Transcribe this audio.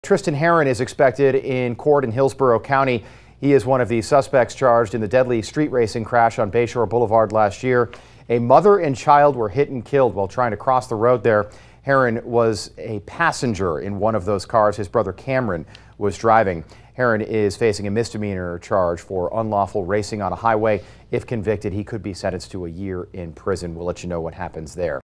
Tristan Herron is expected in court in Hillsborough County. He is one of the suspects charged in the deadly street racing crash on Bayshore Boulevard last year. A mother and child were hit and killed while trying to cross the road there. Herron was a passenger in one of those cars. His brother Cameron was driving. Herron is facing a misdemeanor charge for unlawful racing on a highway. If convicted, he could be sentenced to a year in prison. We'll let you know what happens there.